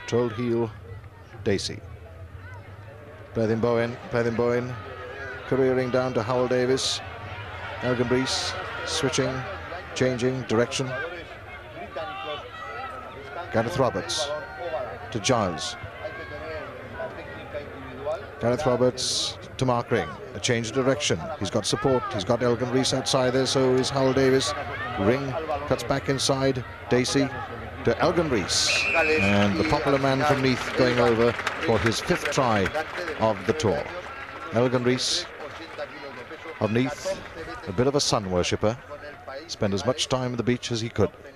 Controlled heel, Dacey. Brethin Bowen, careering down to Howell Davis. Elgan Rees switching, changing direction. Gareth Roberts to Giles. Gareth Roberts to Mark Ring. A change of direction. He's got support. He's got Elgan Rees outside there, so is Howell Davis. Ring cuts back inside. Dacey to Elgan Rees. And the popular man from Meath going over for his 5th try of the tour. Elgan Rees of Meath, a bit of a sun worshipper. Spent as much time at the beach as he could.